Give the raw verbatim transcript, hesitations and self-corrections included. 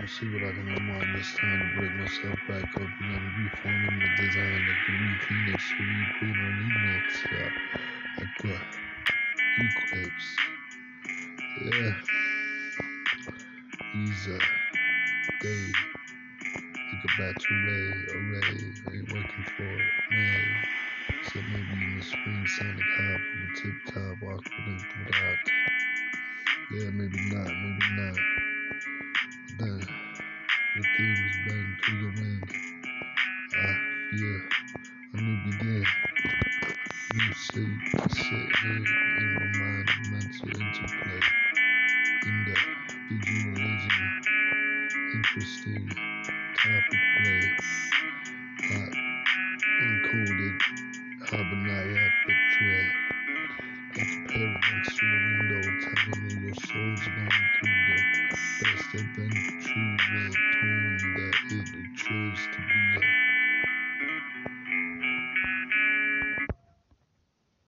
I'll see what I can unwind this time to break myself back up and then reforming the design like the re-phoenix, re-queen or remix, uh, like uh, Eclipse. Yeah, these uh, they like a battery array ain't working for it, man. Except maybe in the spring Sonic hop with a tip top awkwardly through that. Yeah, maybe not, maybe not. But then the themes bang through the wind. Ah, yeah, a new begin. New sleep to sit here in my mind and mental interplay. In the visualizing, interesting topic play. Hot, encoded, habanayat betray. Like a parrot next to a window telling me your soul's going through the best adventure tone that it chose to be a